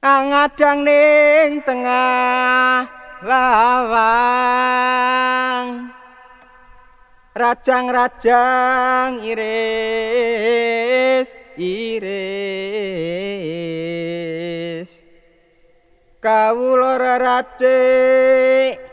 Ngadang ning tengah lawang, rajang-rajang iris-iris, kawula racik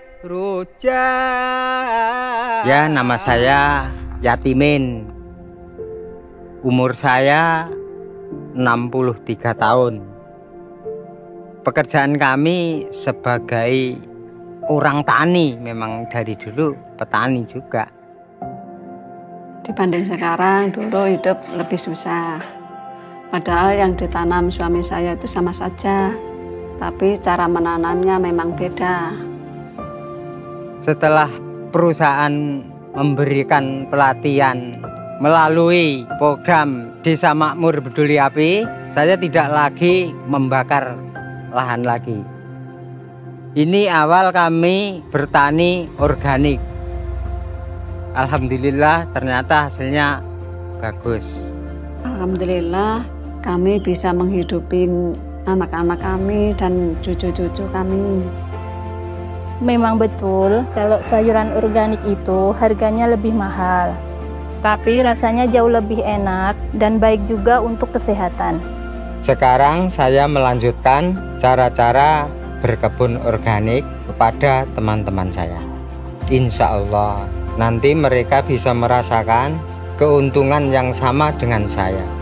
rujak. Ya, nama saya Yatimin. Umur saya 63 tahun. Pekerjaan kami sebagai orang tani, memang dari dulu petani juga. Dibanding sekarang, dulu hidup lebih susah. Padahal yang ditanam suami saya itu sama saja, tapi cara menanamnya memang beda. Setelah perusahaan memberikan pelatihan melalui program Desa Makmur Peduli Api, saya tidak lagi membakar lahan lagi. Ini awal kami bertani organik. Alhamdulillah ternyata hasilnya bagus. Alhamdulillah kami bisa menghidupi anak-anak kami dan cucu-cucu kami. Memang betul kalau sayuran organik itu harganya lebih mahal, tapi rasanya jauh lebih enak dan baik juga untuk kesehatan. Sekarang saya melanjutkan cara-cara berkebun organik kepada teman-teman saya. Insya Allah nanti mereka bisa merasakan keuntungan yang sama dengan saya.